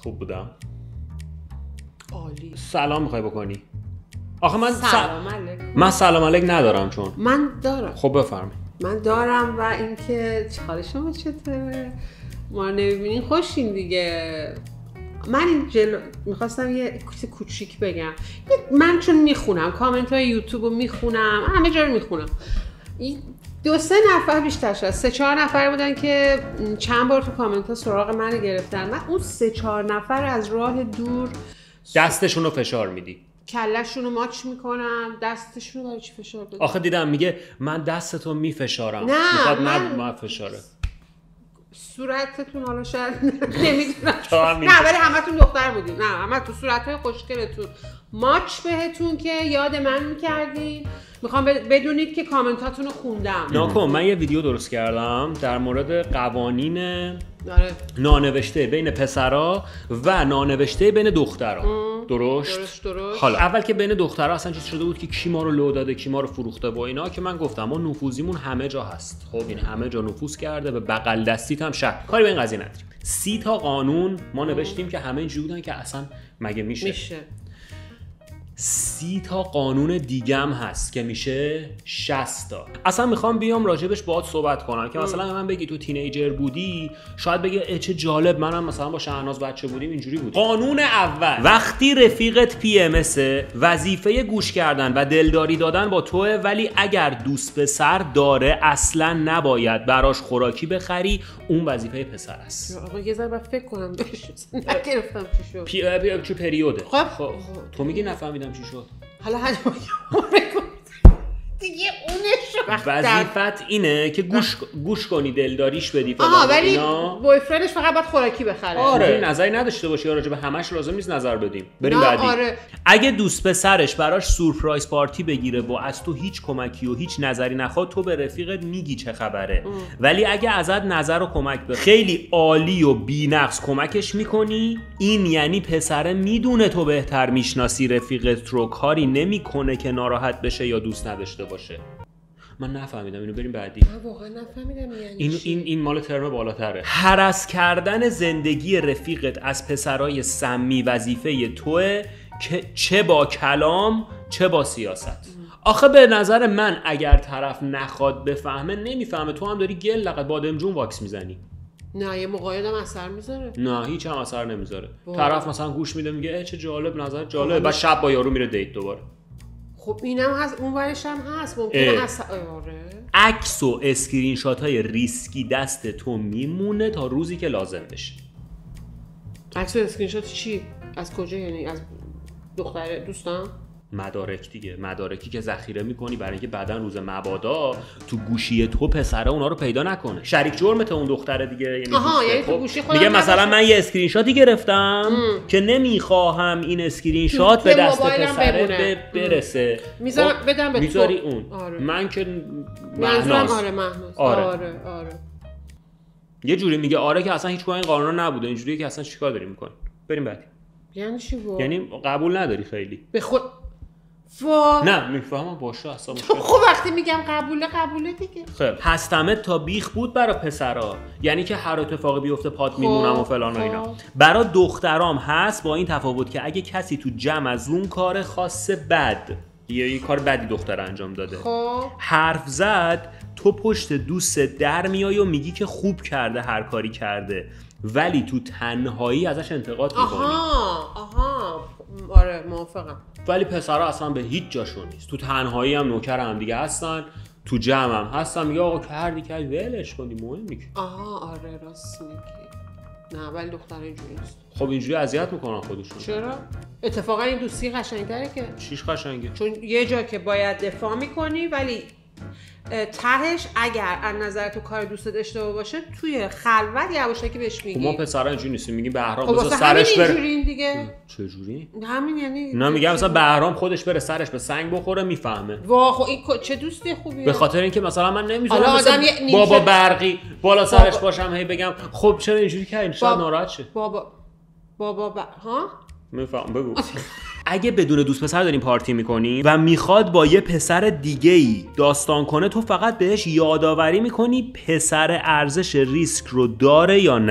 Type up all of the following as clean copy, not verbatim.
خوب بودم. عالی. سلام میخوای بکنی؟ آخه من سلام علیکم. من سلام علیک ندارم چون من دارم. خب بفرمایید. من دارم و اینکه حال شما چطوره؟ ما نمیبینین خوشین دیگه. من این میخواستم یه چیز کوچیک بگم. من چون میخونم کامنت های یوتیوب رو میخونم، همه جا رو میخونم. دو سه نفر بیشتر شد، 3-4 نفر بودن که چند بار تو کامنت ها سراغ من گرفتن. من اون 3-4 نفر از راه دور دستشون رو فشار میدی، کلشون رو ماچ میکنم. دستشون رو برای چی فشار بدم؟ آخه دیدم میگه من دستتو میفشارم. نه میخواد من فشاره صورتتون حالا شاید نمیدونم نه ولی همتون دختر بودین. نه همتون صورتهای خوشگلتون ماچ بهتون که یاد من میکردین. میخوام بدونید که کامنتاتون رو خوندم. ناکن من یه ویدیو درست کردم در مورد قوانین داره. نانوشته بین پسرا و نانوشته بین دخترا. درست. حالا اول که بین دخترها اصلا چیز شده بود که کی ما رو لو داده، کی ما رو فروخته و اینا، که من گفتم ما نفوذیمون همه جا هست. خب این همه جا نفوذ کرده، به بغل دستیت هم شک. کاری به این قضیه نداریم. 30 تا قانون ما نوشتیم که همه اینجوری بودن که اصلا مگه میشه. 30 تا قانون دیگم هست که میشه 60 تا. اصلا میخوام بیام راجبش باهات صحبت کنم که مثلا من بگی تو تینیجر بودی، شاید بگی چه جالب، منم مثلا با شهناز بچه بودیم اینجوری بود. قانون اول، وقتی رفیقت PMS، وظیفه گوش کردن و دلداری دادن با توه، ولی اگر دوست پسر داره اصلا نباید براش خوراکی بخری، اون وظیفه پسر است. آقا یه ذره فکر کنم بهش. نگرفتم چی شد. چه پریوده. خب تو میگی نفهمیدم چی شد. حالا دیگه اونش وظیفت اینه که گوش کنی، دلداریش بدی فلان. ولی بویفرندش فقط باید خوراکی بخره. آره نظری نداشته باشی، راجع به همش لازم نیست نظر بدیم. بریم بعدی. آره. اگه دوست پسرش براش سورپرایز پارتی بگیره و از تو هیچ کمکی و هیچ نظری نخواد، تو به رفیقت میگی چه خبره. ولی اگه ازت نظر و کمک بخواد، خیلی عالی و بی‌نقص کمکش میکنی. این یعنی پسره میدونه تو بهتر میشناسی رفیقت رو، کاری نمیکنه که ناراحت بشه یا دوست نداشته باشه. من نفهمیدم اینو، بریم بعدی. من واقعا نفهمیدم یعنی این مال ترم بالاتره. هرس کردن زندگی رفیقت از پسرای سمی وظیفه توه، که چه با کلام چه با سیاست. آخه به نظر من اگر طرف نخواد بفهمه نمیفهمه، تو هم داری گل لقد بادمجون واکس میزنی. نه یه مقایدم اثر میذاره. نه هیچ هم اثر نمیذاره. طرف مثلا گوش میده میگه چه جالب، نظر جالب، بعد شب با یارو میره دیت دوباره. خب اینم هست، اون ورش هم هست، ممکنه هست. آره. عکس و اسکرین شات های ریسکی دست تو میمونه تا روزی که لازم بشه. عکس و اسکرین شات چی؟ از کجا یعنی؟ از دختر دوستان؟ مدارک دیگه، مدارکی که ذخیره میکنی برای اینکه بعدن روز مبادا تو گوشی تو پسره اونا رو پیدا نکنه. شریک جرمت اون دختره دیگه. یعنی تو گوشی خودم میگه مثلا من یه اسکرین شاتی گرفتم که نمیخواهم این اسکرین شات به دست پسره برسه. میذارم بدم به تو. میذاری اون. آره. من که مهناز. آره. یه جوری میگه آره که اصلا هیچ این قانونا نبوده، اینجوریه که اصلا چیکار داری میکنی. بریم بعدی. یعنی چی بود؟ یعنی قبول نداری خیلی. به خود نه میفهمم باشه اصلا. خب وقتی میگم قبوله دیگه. خب هستمت تا بیخ بود برای پسرا، یعنی که هر اتفاقی بیفته پات میمونم و فلان و اینا. برای دخترام هست، با این تفاوت که اگه کسی تو جمع از اون کار خاص بد یا یه کار بدی دختر انجام داده حرف زد، تو پشت دوست در میای و میگی که خوب کرده هر کاری کرده، ولی تو تنهایی ازش انتقاد میکنی. آره موافقم. ولی پسرها اصلا به هیچ جاشون نیست. تو تنهایی هم نوکر هم دیگه هستن، تو جمع هم هستن، میگه آقا کردی ولش کنی، مهم نیست. آره راست میگی. نه ولی دخترها اینجوری نیست. خب اینجوری اذیت میکنن خودشون. چرا؟ اتفاقا این دوستی قشنگ‌تره که. چیش قشنگه؟ چون یه جا که باید دفاع میکنی، ولی تهش اگر از نظر تو کار دوستت اشتباه باشه، توی خلوت یواشکی بهش میگی. ما پسرا اینجوری نیستیم، میگیم بهرام بذار سرش بره. اینجوری دیگه. چه جوری؟ همین یعنی. نه میگم مثلا بهرام خودش بره سرش به سنگ بخوره میفهمه. واه خب این چه دوستی خوبیه. به خاطر اینکه مثلا من نمیذارم بابا برقی بالا سرش باشم هی بگم خب چرا اینجوری کردین، شاید ناراحت شه. بابا ها؟ میفهم بگو. اگه بدون دوست پسر داریم پارتی میکنی و میخواد با یه پسر دیگه‌ای داستان کنه، تو فقط بهش یادآوری میکنی پسر ارزش ریسک رو داره یا نه.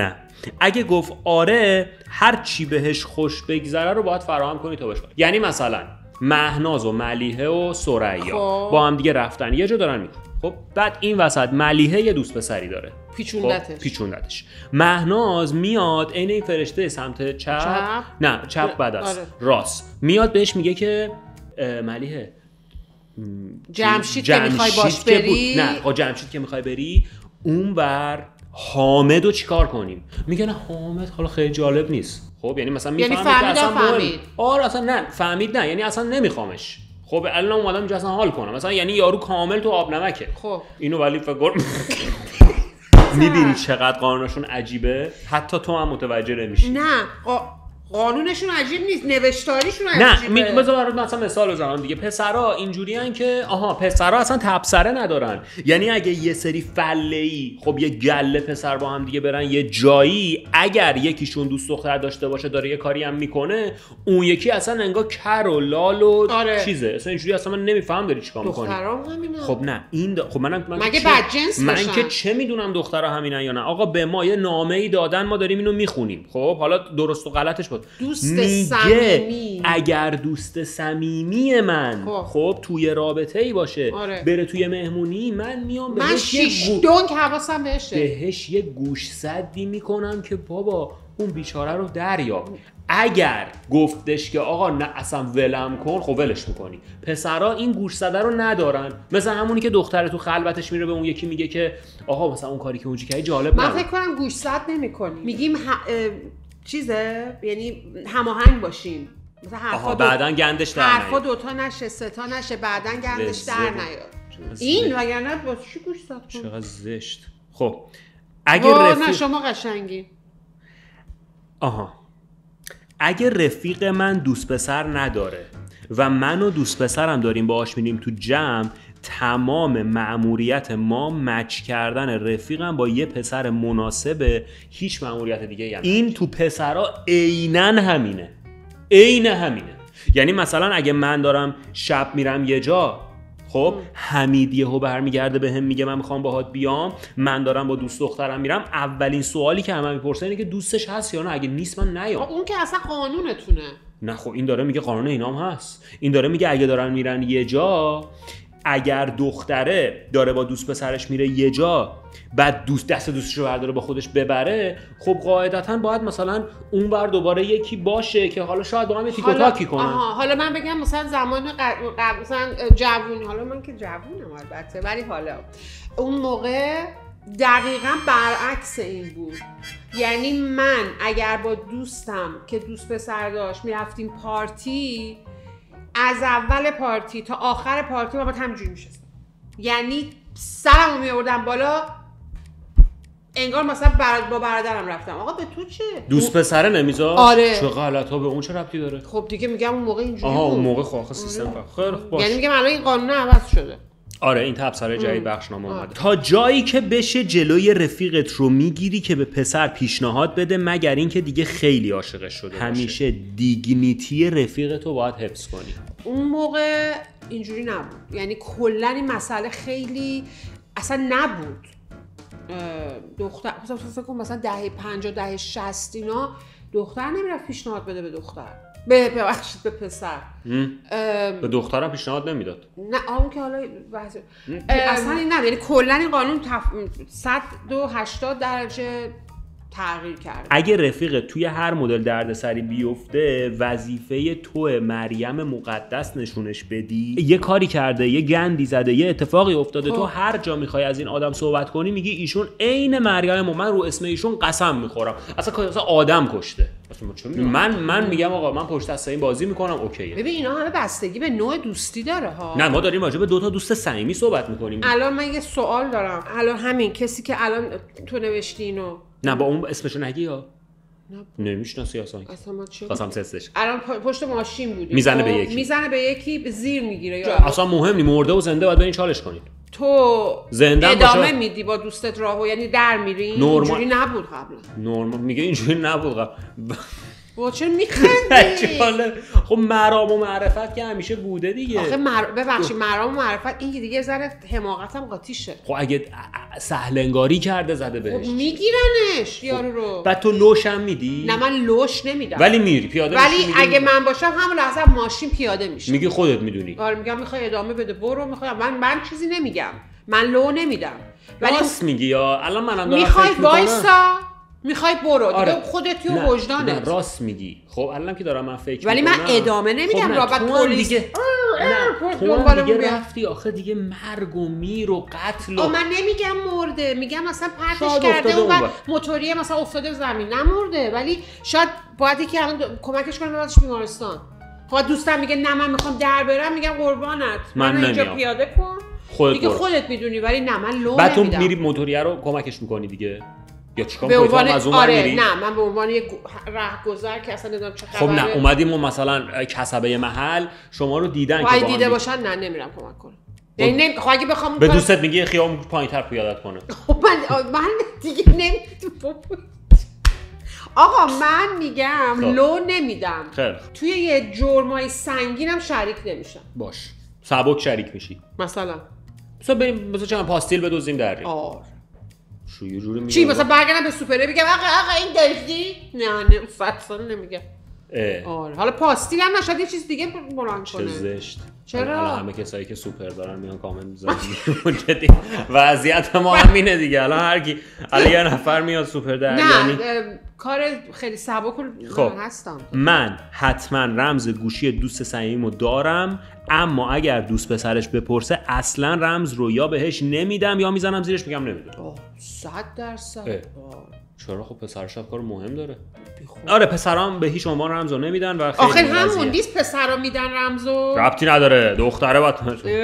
اگه گفت آره، هر چی بهش خوش بگذره رو باید فراهم کنی تا بهش. یعنی مثلا مهناز و ملیحه و ثریا با هم دیگه رفتن یه جا دارن میکنن. خب بعد این وسط ملیحه یه دوست پسری داره، پیچوندتش. مهناز میاد عین این فرشته سمت چپ بعد از راست میاد بهش میگه که ملیحه جمشید که میخوای باش بری، نه جمشید که میخوای بری اون بر حامدو چیکار کنیم؟ میگه نه حامد حالا خیلی جالب نیست. خب یعنی مثلا میفهمید که اصلا آره اصلا نه فهمید، نه یعنی اصلا نمیخوامش. خب الان اومدم اینجا اصلا حال کنم، مثلا یعنی یارو کامل تو آب نمکه. خب اینو ولی فکر میبینی چقدر قانونشون عجیبه، حتی تو هم متوجه نمیشی. نه قانونشون عجیب نیست، نوشتاریشون عجیبه. نه بذار برات مثلا مثال بزنم دیگه. پسرا اینجوریان که پسرا اصلا تبصره ندارن. یعنی اگه یه سری فله‌ای خب یه گله پسر با هم دیگه برن یه جایی، اگر یکیشون دوست دختر داشته باشه داره یه کاری هم میکنه، اون یکی اصلا انگار کر و لال و چیزه. اصلا اینجوری اصلا من نمیفهم داری چیکار میکنی. دخترام همینه. خب نه این خب من مگه بدجنس باشن؟ من که چه میدونم دخترها همینن یا نه. آقا به ما یه نامه‌ای دادن، ما داریم اینو میخونیم. خب حالا درست و غلطش بود. دوست صمیمی، اگر دوست صمیمی من خب توی رابطه‌ای باشه بره توی مهمونی، من میام من شیش دونک حواسم بهش یه گوش سدی میکنم که بابا اون بیچاره رو دریاب. اگر گفتش که آقا نه اصلا ولم کن، خب ولش میکنی. پسرا این گوش سده رو ندارن، مثل همونی که دختره تو خلوتش میره به اون یکی میگه که آقا مثلا اون کاری که اونجا کردی جالب من فکر کنم گوش سد نمیکنی، میگیم چیزه، یعنی هماهنگ باشیم. مثلا حرفا بعدن گندش در نیاد، حرفا دوتا نشه ستا نشه، بعدن گندش در نیاد. این وگرنه با چی گوش سد کن؟ چقدر زشت. خب اگه نه شما قشنگی. اگه رفیق من دوست پسر نداره و من و دوست پسرم داریم باهاش میریم تو جمع، تمام مأموریت ما مچ کردن رفیقم با یه پسر مناسبه، هیچ مأموریت دیگه هم. این تو پسرا عیناً همینه. یعنی مثلا اگه من دارم شب میرم یه جا، خب حمید یهو برمیگرده بهم میگه من میخوام باهات بیام، من دارم با دوست دخترم میرم، اولین سوالی که همه میپرسن اینه که دوستش هست یا نه، اگه نیست من نیام. اون که اصلا قانونتونه. نه خب این داره میگه قانون اینام هست. این داره میگه اگه دارن میرن یه جا، اگر دختره داره با دوست پسرش میره یه جا، بعد دست دوستش رو برداره با خودش ببره، خب قاعدتاً باید مثلا اون بر دوباره یکی باشه که حالا شاید با هم تیک و تاکی کنن. حالا من بگم مثلا زمان قبل مثلا جوونی، حالا من که جوونم البته، ولی حالا اون موقع دقیقاً برعکس این بود. یعنی من اگر با دوستم که دوست پسر داشت میرفتیم پارتی، از اول پارتی تا آخر پارتی من همینجوری میشستم، یعنی سرمو میآوردم بالا انگار مثلا با برادرم رفتم. آقا به تو چه؟ دوست پسره نمیذار؟ آره. چه غلطا، به اون چه ربطی داره؟ خب دیگه میگم اون موقع اینجوری بود. اون موقع خب سیستم خیلی خوب. یعنی میگم الان این قانون عوض شده. آره این تبصره جدید بخشنامه اومده. تا جایی که بشه جلوی رفیقت رو میگیری که به پسر پیشنهاد بده، مگر اینکه دیگه خیلی عاشقش شده باشه. همیشه دیگنیتی رفیقتو باید حفظ کنی. اون موقع اینجوری نبود، یعنی کلا این مسئله خیلی اصلا نبود. دختر مثلا دهه 50 دهه 60 اینا دختر نمیرفت پیشنهاد بده به دختر، ببخشید به پسر. به دخترم پیشنهاد نمیداد. نه اون که حالا اصلا این نه، یعنی کلا این قانون 180 درجه تغییر کرده. اگه رفیق توی هر مدل دردسری بیفته، وظیفه تو مریم مقدس نشونش بدی. یه کاری کرده، یه گندی زده، یه اتفاقی افتاده، تو هر جا میخوای از این آدم صحبت کنی میگی ایشون عین مریم، من رو اسم ایشون قسم میخورم، اصلا آدم کشته. من میگم آقا من پشت دست این بازی میکنم، اوکیه. ببین اینا همه بستگی به نوع دوستی داره ها. نه ما داریم راجع به 2 تا دوست صمیمی صحبت میکنیم. الان من یه سوال دارم. الان همین کسی که الان تو نوشتی اینو، نه با اون اسمشو نگی یا نمیشناسی اصلا ما چه قسم سستش. الان پشت ماشین بودی، میزنه به یکی زیر میگیره یا اصلا مهم نی، مرده و زنده باید برین چالش کنین. تو زنده ادامه میدی با دوستت راهو، یعنی در میری. اینجوری نبود قبلا. نورمال میگه اینجوری نبود قبلا. با چرا میخندی؟ خب مرام و معرفت که همیشه بوده دیگه. آخه ببخشید مرام و معرفت این دیگه ذره حماقتم قاطیشه. خب اگه سهل انگاری کرده زده بهش، خب میگیرنش یارو رو. بعد تو لوش هم میدی؟ نه من لوش نمیدم. ولی میری پیاده ولی میشی اگه من باشم همون لحظه ماشین پیاده میشه. میگی خودت میدونی. آره میگم میخوای ادامه بده برو، میخوام من چیزی نمیگم. من لو نمیدم. ولی راست میگی یا الان منم دارم میخوای فکر میکنم وایسا، میخوای برو دیگه. آره. خودتی و وجدانت. نه راست میگی. خب الان که دارم من فکر ولی میکنم من ادامه نمیدم. خب رابط پلیس دیگه تو دیگه رفتی آخه دیگه مرگ و میر و قتل و من نمیگم مرده، میگم مثلا پرتش کرده و موتوریه مثلا افتاده زمین نمرده، ولی شاید باید یکی الان کمکش کنه ببرش بیمارستان. خب دوستم میگه نه من میخوام در برم، میگم قربانت من اینجا پیاده کن دیگه خودت میدونی. ولی نه من لو بعد نمیدم. تو میری موتوریه رو کمکش میکنی دیگه یا چیکار به میکنی؟ از اون آره نه من به عنوان یک رهگذر که اصلا نمیدونم چه خبره. خب نه اومدیم و مثلا کسبه محل شما رو دیدن که دیده باشن نه نمیرم کمک کنم. یعنی خب اگه بخوام به دوستت میگی خیابون پایین‌تر پیادت کنه. خب من دیگه نمیدونم. آقا من میگم لو نمیدم. خیلی توی یه جرمای سنگینم شریک نمیشم. باش سبک شریک میشی. مثلا بریم مثلا چند پاستیل بدوزیم دریم. آره شو یه جوری میگم چی مثلا برگردم به سوپره بگم آقا این داشتی؟ نه فصل نمیگم. آره حالا پاستیل هم نشد یه چیز دیگه بلند کنه. چه زشت. چرا؟ الان همه کسایی که سوپر دارن میان کامنت میذارن. جدی وضعیت ما همینه دیگه. الان هر کی الان یه نفر میاد سوپر در یعنی کار خیلی سبک هستم. من حتما رمز گوشی دوست صمیمیمو دارم، اما اگر دوست پسرش بپرسه اصلا رمز رو یا بهش نمیدم یا میزنم زیرش میگم نمیدونم. 100%. چرا؟ خب پسرش کار مهم داره. آره پسرام به هیچ عنوان رمزو نمیدن و خیلی آخه همون نیست پسرا میدن رمزو. ربطی نداره دختره باید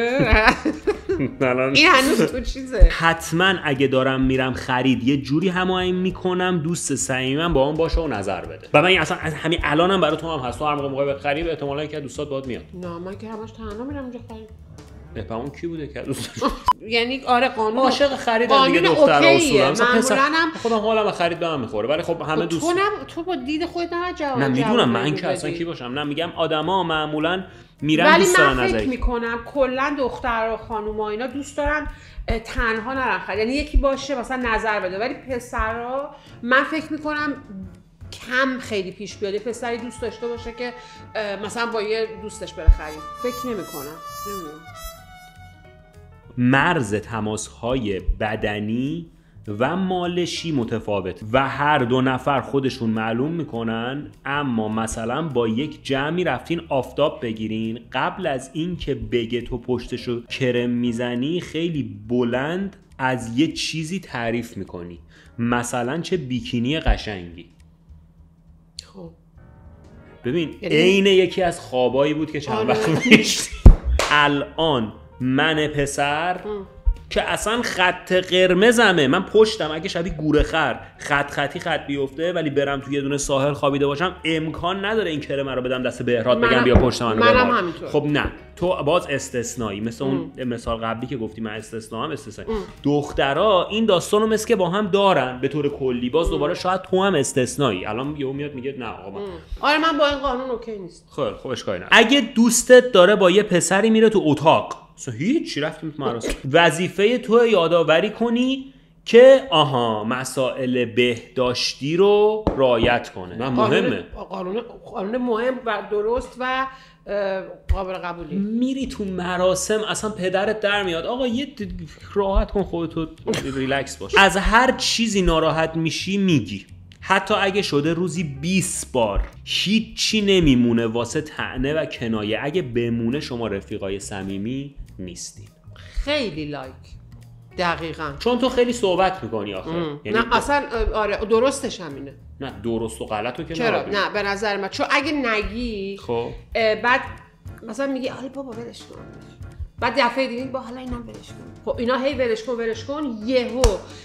این هنوز تو چیزه. حتما اگه دارم میرم خرید یه جوری هماهنگ میکنم دوست صمیمم با اون باشه و نظر بده. و من اصلا همین الانم برای تو هم هست. تو هر موقع بخری احتمالاً که دوستات باهات میاد. نه من که همش تنها میرم اونجا خرید. اون کی بوده که دوست یعنی آره قانون عاشق خریدن دیگه دخترها اصولا. معمولاً خودم حالم خرید به من میخوره ولی خب همه دوست تو با دید خودت نه جواب. نه میدونم من که اصلا کی باشم. نه میگم آدما معمولا میرن دوست دارن نظری. ولی من فکر میکنم کلا دختر و خانوما اینا دوست دارن تنها نرن خرید. یعنی یکی باشه مثلا نظر بده. ولی پسرا من فکر میکنم کم خیلی پیش بیاد پسری دوست داشته باشه که مثلا با یه دوستش بره خرید. فکر نمیکنم. نمیدونم. مرز تماس‌های بدنی و مالشی متفاوت و هر دو نفر خودشون معلوم میکنن. اما مثلا با یک جمعی رفتین آفتاب بگیرین، قبل از این که بگه تو پشتشو کرم میزنی خیلی بلند از یه چیزی تعریف میکنی، مثلا چه بیکینی قشنگی. خب ببین عین یکی از خوابایی بود که چند وقت پیش الان من پسر که اصلا خط قرمزمه، من پشتم اگه شبیه گورخر خط بیفته ولی برم توی یه دونه ساحل خوابیده باشم امکان نداره این کرم رو بدم دست بهراد بگم بیا پشت منو ببار. خب نه تو باز استثنایی مثل اون مثال قبلی که گفتی من استثناام استثنایی. دخترها این داستانو مثل که با هم دارن به طور کلی. باز دوباره شاید تو هم استثنایی. الان یهو میاد میگه نه آقا من آره من با این قانون اوکی نیست. خب اشکالی نداره. اگه دوستت داره با یه پسری میره تو اتاق هیچ رفتیم تو مراسم، وظیفه تو یادآوری کنی که مسائل بهداشتی رو رعایت کنه. نه مهمه. قانون مهم و درست و قابل قبولی. میری تو مراسم اصلا پدرت در میاد آقا یه راحت کن خودتو ریلکس باش. از هر چیزی ناراحت میشی میگی، حتی اگه شده روزی 20 بار. هیچی نمیمونه واسه طعنه و کنایه. اگه بمونه شما رفیقای صمیمی نیستین. خیلی لایک. دقیقاً. چون تو خیلی صحبت میکنی آخه. یعنی نه اصلا آره درستش همینه. نه درست و غلطو که چرا؟ نه به نظر من چون اگه نگی خب بعد مثلا میگی حالا بابا ولش کن، بعد دفعه دیگه با حالا اینم ولش کن. خب اینا هی ولش کن یهو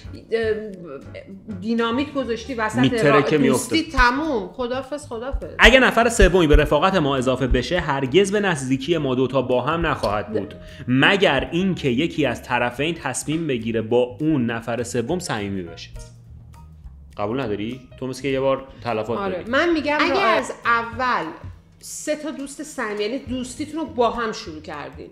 دینامیت گذاشتی وسط دوستی تموم. خدافظ. اگه نفر سومی به رفاقت ما اضافه بشه هرگز به نزدیکی ما دوتا با هم نخواهد بود مگر اینکه یکی از طرفین تصمیم بگیره با اون نفر سوم صمیمی بشه. قبول نداری؟ تو مثل که یه بار تلفات داری. من میگم اگه از اول 3 تا دوست صمیمی، یعنی دوستیتون رو با هم شروع کردین.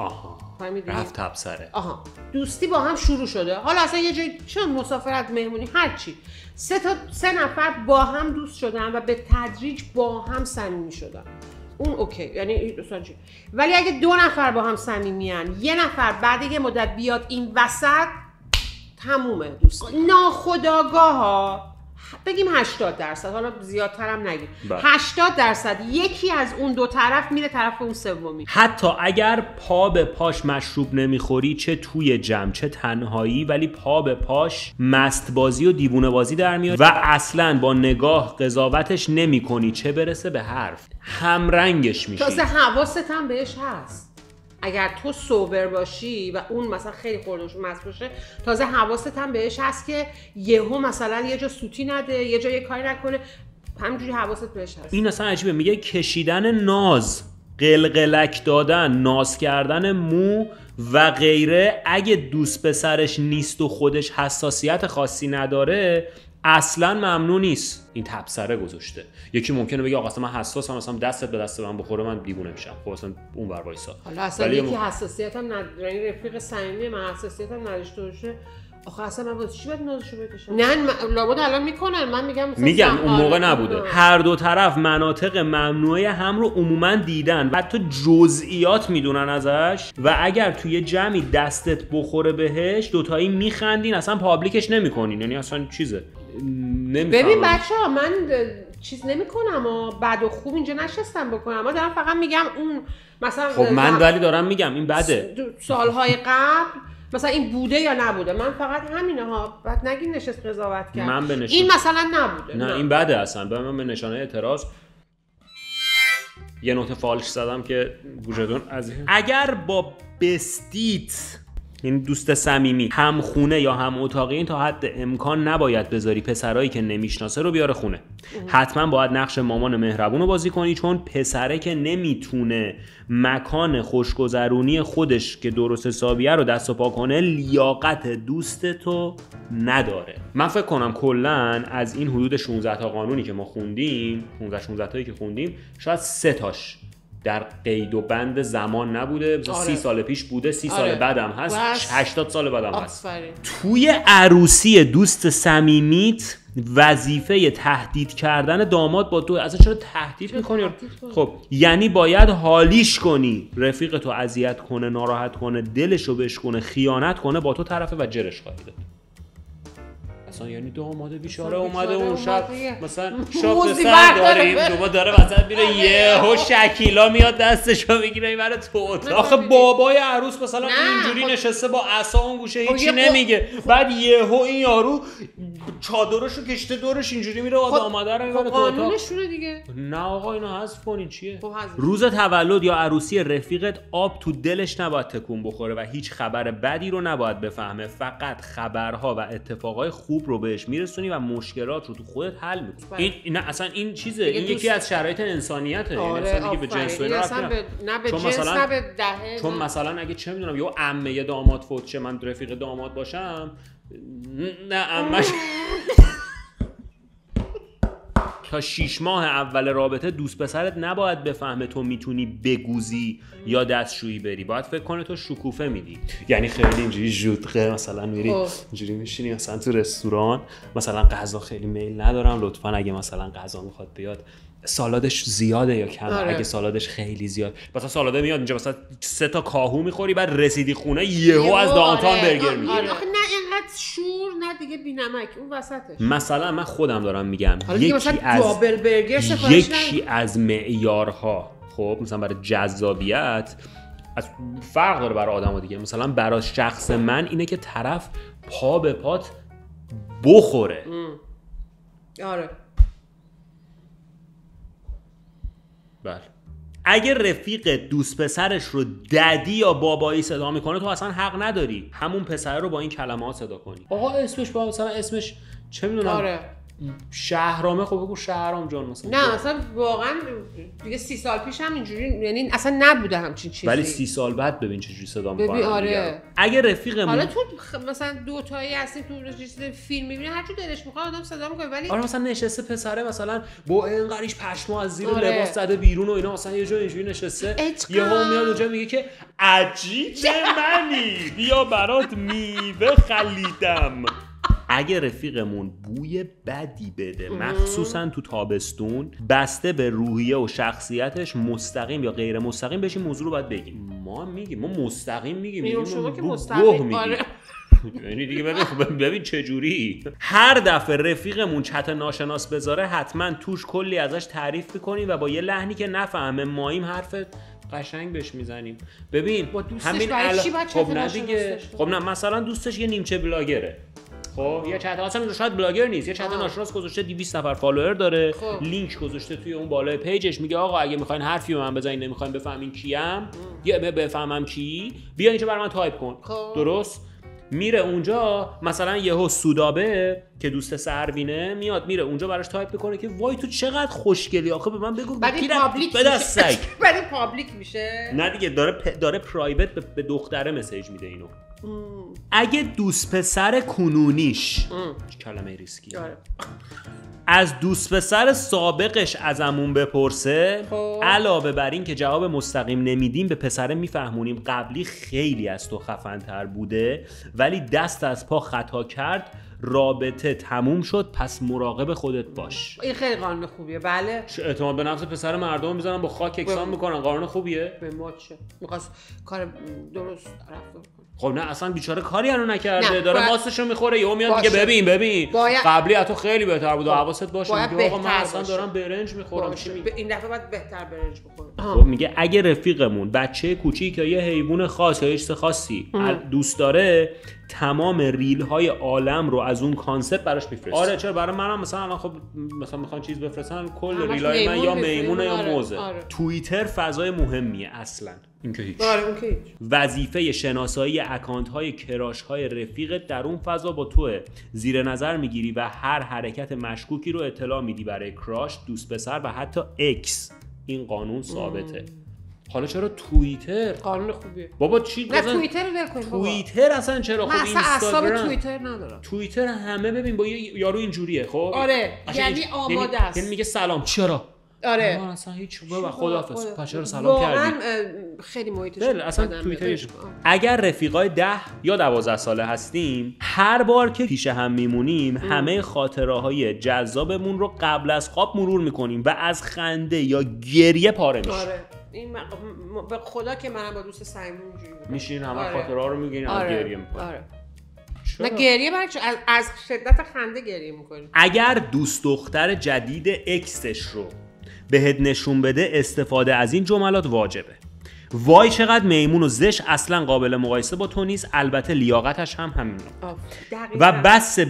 رفت تبصره. دوستی با هم شروع شده، حالا اصلا یه جایی چون مسافرت، مهمونی، هر چی، 3 نفر با هم دوست شدن و به تدریج با هم صمیمی شدن، اون اوکی، یعنی ولی اگه 2 نفر با هم صمیمیان، یه نفر بعد یه مدت بیاد این وسط، تمومه دوست. ناخودآگاه ها بگیم 80%، حالا زیادتر هم نگیم، 80% یکی از اون 2 طرف میره طرف اون سومی. حتی اگر پا به پاش مشروب نمیخوری، چه توی جمع چه تنهایی، ولی پا به پاش مست بازی و دیوونه بازی در میاری و اصلا با نگاه قضاوتش نمیکنی، چه برسه به حرف، همرنگش میشی. تازه حواست هم بهش هست. اگر تو سوبر باشی و اون مثلا خیلی خورده‌اش مست باشه، تازه حواست هم بهش هست که یهو مثلا یه جا سوتی نده، یه جا یه کاری نکنه، همینجوری حواست بهش هست. این اصلا عجیبه. میگه کشیدن ناز، قلقلک دادن، ناز کردن مو و غیره، اگه دوست پسرش نیست و خودش حساسیت خاصی نداره، اصلا ممنوع نیست. این تبصره گذاشته. یکی ممکنه بگه آقا اصلا من حساسم، مثلا دستت به دست من بخوره من دیوونه میشم. خب اصلا اون ور وایسا. حالا اصلا یکی حساسیتم نداره، یعنی رفیق صمیمی من حساسیتم نداشته باشه، آخه اصلا من واسه چی باید نازشو بکشم؟ نه لابد الان میکنن. من میگم اون موقع نبوده. هر دو طرف مناطق ممنوعه هم رو عموما دیدن و حتی جزئیات میدونن ازش و اگر توی جمعی دستت بخوره بهش، دوتایی میخندین، اصلا پابلیکش نمیکنین، یعنی اصلا چیزه. ببین بچه‌ها، من چیز نمیکنم و بد و خوب اینجا نشستم بکنم، ما دارم فقط میگم اون مثلا خب من ولی دارم میگم این بده. سالهای قبل مثلا این بوده یا نبوده، من فقط همینه ها، بعد نگین نشست قضاوت کرد. این مثلا نبوده. نه این بده اصلا. به من به نشانه اعتراض یه نوت فالش زدم که گوشتون از اگر با بستیت، این دوست صمیمی، هم خونه یا هم اتاقین، تا حد امکان نباید بذاری پسرایی که نمیشناسه رو بیاره خونه. حتما باید نقش مامان مهربون رو بازی کنی، چون پسره که نمیتونه مکان خوشگذرونی خودش که درست حسابیه رو دست و پا کنه، لیاقت دوست تو نداره. من فکر کنم کلن از این حدود 16 تا قانونی که ما خوندیم، 16 تایی که خوندیم، شاید 3 تاش در قید و بند زمان نبوده. مثلا 30 سال پیش بوده، 30 سال بعدم هست، 80 سال بعدم هست. توی عروسی دوست صمیمیت وظیفه تهدید کردن داماد با تو. اصلا چرا تهدید میکنی؟ خب یعنی باید حالیش کنی، رفیقتو اذیت کنه، ناراحت کنه، دلشو بشکنه، خیانت کنه، با تو طرفه و جرش خواهی داد. مثلا یعنی داماد بیچاره اومده اون شب مثلا شاپ سر داریم دوباره داره مثلا میره یهو شکیلا میاد دستشو میگیره میبره تو اتاق. آخه بابای عروس مثلا اینجوری نشسته با عصا اون گوشه هیچی نمیگه، بعد یهو این یارو چادرشو کشته دورش اینجوری میره و داماده رو میبره تو اتاق. قانونشونه دیگه. نه آقا اینو حذف کنین. چیه؟ روز تولد یا عروسی رفیقت آب تو دلش نباید تکون بخوره و هیچ خبر بدی رو نباید بفهمه، فقط خبرها و اتفاقای خوب رو بهش میرسونی و مشکلات رو تو خودت حل میکنی. این نه اصلا این چیزه، این یکی از شرایط انسانیته. این اصلا دیگه به جنس و اینا نه به جنس نه به دهه. چون مثلا اگه چه میدونم یه عمه داماد فوت شه، من رفیق داماد باشم، نه عمش تا 6 ماه اول رابطه دوست پسرت نباید بفهمه تو میتونی بگوزی یا دستشویی بری، باید فکر کنه تو شکوفه میدی. یعنی خیلی اینجوری ژوتقه مثلا میری اینجوری میشینی مثلا تو رستوران، مثلا غذا خیلی میل ندارم، لطفا اگه مثلا غذا میخواد بیاد سالادش زیاده یا کمه. اگه سالادش خیلی زیاد، مثلا سالاده میاد اینجا مثلا 3 تا کاهو میخوری، بعد رسیدی خونه یهو از دانتان برگر میگیری. آخه نه اینقدر شور، نه دیگه بی‌نمک اون وسطش. مثلا من خودم دارم میگم یکی از معیارها، خب مثلا برای جذابیت از فرق داره برای آدم‌ها دیگه، مثلا برای شخص من اینه که طرف پا به پات بخوره. آره. بله. اگه رفیق دوست پسرش رو ددی یا بابایی صدا میکنه، تو اصلا حق نداری همون پسر رو با این کلمات صدا کنی. آقا اسمش با مثلا اسمش چه میدونم شهرامه. خب بگو شهرام جان مثلا. نه اصلا واقعا دیگه 30 سال پیش هم اینجوری، یعنی اصلا نبوده همچین چیزی. ولی 30 سال بعد ببین چجوری صدا می‌کنن. ببین آره. اگه رفیقمون حالا تو مثلا دو تایی هستیم تو چیز فیلم می‌بینی هر چی دلش می‌خواد آدم صدا می‌کنه، ولی آره مثلا نشسته پسره مثلا با اینقدرش پشما از زیر آره. لباس زده بیرون و اینا، مثلا یه جای اینجوری نشسته، یهو میاد اونجا میگه که عجیب منی، بیا برات میوه خلیدم. اگه رفیقمون بوی بدی بده مخصوصا تو تابستون، بسته به روحیه و شخصیتش مستقیم یا غیر مستقیم بهش این موضوع رو باید بگیم. ما میگیم، ما مستقیم میگیم شما که گوه مستقیم میگیم. آره. یعنی دیگه ببین چه جوری. هر دفعه رفیقمون چت ناشناس بذاره حتما توش کلی ازش تعریف میکنیم و با یه لحنی که نفهمه ماییم حرف قشنگ بهش میزنیم. ببین همین خب نه دیگه، خب نه مثلا دوستش یه نیمچه بلاگره، خب یه چت اصلا شاید بلاگر نیست، یه چت ناشناس گذاشته 200 نفر فالوور داره، لینک گذاشته توی اون بالای پیجش، میگه آقا اگه میخواین حرفی به من بزنین نمیخواین بفهمین کیم یا بفهمم کی، بیا اینجا برای من تایپ کن. درست؟ میره اونجا مثلا یهو سودابه که دوست سروینه میاد میره اونجا براش تایپ میکنه که وای تو چقدر خوشگلی، آخه به من بگو بعد پابلیک بدسگ. بعد پابلیک میشه. نه دیگه داره پرایوت به دختره مسیج میده اینو. اگه دوست پسر کنونیش کلمه ریسکی از دوست پسر سابقش ازمون بپرسه، علاوه بر این که جواب مستقیم نمیدیم به پسره میفهمونیم قبلی خیلی از تو خفن‌تر بوده ولی دست از پا خطا کرد، رابطه تموم شد، پس مراقب خودت باش. این خیلی قانون خوبیه. بله اعتماد به نفس پسر مردم میزنن با خاک یکسان میکنن، قانون خوبیه. به ما چه میخواست کار درست رفتار کنه. خب نه اصلا بیچاره کاری هنو نکرده، داره ماستشو میخوره، یهو میاد میگه ببین قبلی از تو خیلی بهتر بود و حواست باشه. میگه آقا من اصلا دارم برنج میخورم، چی میگی؟ این دفعه باید بهتر برنج بخورم. خب میگه اگه رفیقمون بچه کوچیک یا یه حیوان خاص یا چیز خاصی دوست داره، تمام ریل های عالم رو از اون کانسپت براش میفرسته. آره چرا برای منم مثلا الان خب مثلا میخوان چیز بفرستن، کل ریل های من یا میمونه یا موزه. توییتر فضای مهمیه اصلا، این که هیچ. اون که هیچ. وظیفه شناسایی اکانت های کراش های رفیقت در اون فضا با توه. زیر نظر میگیری و هر حرکت مشکوکی رو اطلاع میدی برای کراش، دوست پسر و حتی اکس. این قانون ثابته. حالا چرا توییتر؟ قانون خوبیه بابا چی؟ نه توییتر رو ول کنیم بابا. توییتر اصلا چرا؟ خب اینستاگرام توییتر ندارم. توییتر همه ببین با یه یارو اینجوریه. خب آره یعنی آماده است. یعنی میگه سلام چرا؟ آره اصلا هیچ بابا خداحافظ. چرا سلام کردی؟ واقعا خیلی محیطش اصلا توییترش. اگر رفیقای 10 یا 12 ساله هستیم، هر بار که پیش هم میمونیم همه خاطره‌های جذابمون رو قبل از خواب مرور میکنیم و از خنده یا گریه پاره میشیم. آره این به خدا که منم با دوست صمیمی اینجوری بودم. میشین همه خاطره‌ها رو میگین و گریه میکنین. آره. نه گریه برای از شدت خنده گریه میکنیم. اگر دوست دختر جدید اکسش رو بهت نشون بده، استفاده از این جملات واجبه: وای چقدر میمون و زش، اصلا قابل مقایسه با تو نیست، البته لیاقتش هم همینه. و بسته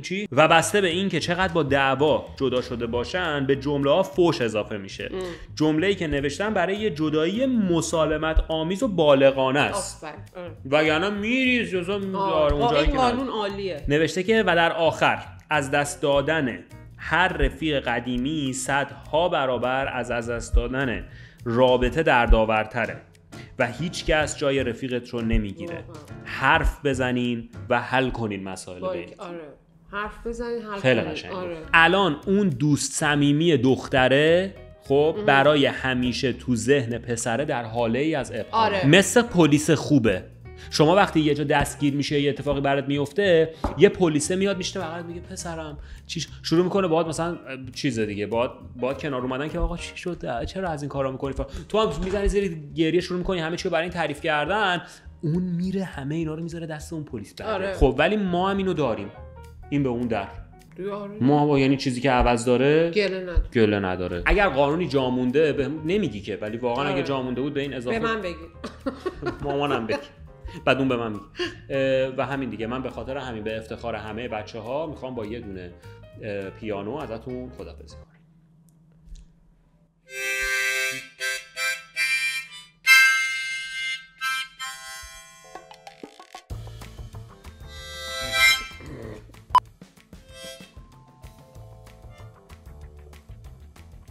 به این که چقدر با دعوا جدا شده باشن به جمله ها فوش اضافه میشه. جمله‌ای که نوشتن برای یه جدایی مسالمت آمیز و بالغانه است. وگرنه میریز جزا اونجایی که قانون عالیه. نوشته که و در آخر از دست دادن هر رفیق قدیمی صدها برابر از دست دادن رابطه دردآورتره و هیچ کس جای رفیقت رو نمیگیره. حرف بزنین و حل کنین مسائل بین. آره حرف بزنین حل خیلی کنین. قشنگه. آره. الان اون دوست صمیمی دختره خب برای همیشه تو ذهن پسره در حاله ای از ابهام. آره. مثل پلیس خوبه. شما وقتی یه جا دستگیر میشه، یه اتفاقی برات میفته، یه پلیسه میاد میشته بغلت میگه پسرم چی شروع میکنه باهات مثلا چیز دیگه باهات کنار اومدن که آقا چی شد، چرا از این کارا میکنی، تو هم میزنی زیر گریه شروع میکنی همه چی رو برای این تعریف کردن، اون میره همه اینا رو میذاره دست اون پلیس. آره. خب ولی ما هم اینو داریم، این به اون در آره. ما یعنی چیزی که عوض داره گله نداره. اگر قانونی جا مونده نمیگی که، ولی واقعا اگه جا مونده بود به این اضافه به من بگی مامانم بگی بعد اون به من میگه. و همین دیگه، من به خاطر همین به افتخار همه بچه‌ها میخوام با یه دونه پیانو ازتون خداحافظی کنم.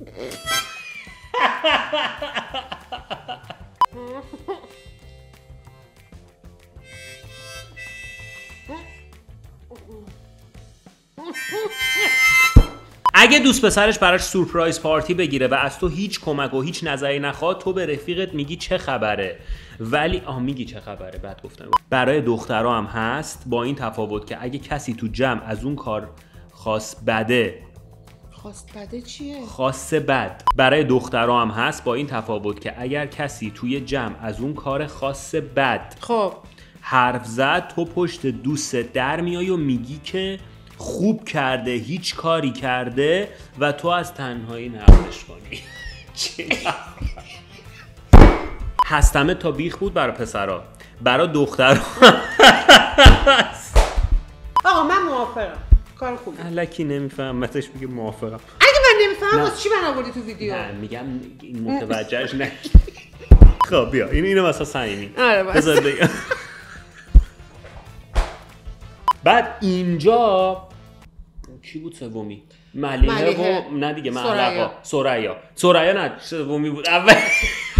اگه دوست پسرش براش سورپرایز پارتی بگیره و از تو هیچ کمک و هیچ نظری نخواد، تو به رفیقت میگی چه خبره، ولی میگی چه خبره، بعد گفتم. برای دخترها هم هست، با این تفاوت که اگه کسی تو جمع از اون کار خواست بده چیه؟ خاص بد. برای دخترها هم هست، با این تفاوت که اگر کسی توی جمع از اون کار خاص بد خب حرف زد، تو پشت دوست در میای و میگی که خوب کرده، هیچ کاری کرده و تو از تنهایی نقدش کنی. هستمه تا بیخ بود برای پسرا، برای دخترها آقا من موافقم، کار خوبه. الکی نمیفهمتش میگه موافقم. اگه من نمیفهمم واسه چی من آوردی تو ویدیو؟ نه میگم متوجهش نه. خب بیا اینو مثلا صمیمی. آره بذار بگم. بعد اینجا کی بود سومی؟ ملیحه و نه دیگه، معلقا. ثریا نه سومی بود اول.